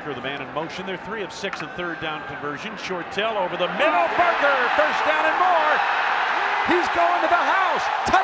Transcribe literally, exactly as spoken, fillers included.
Barker, the man in motion. They're three of six in third down conversion. Shortell over the middle. Barker, first down and more. He's going to the house. Touchdown.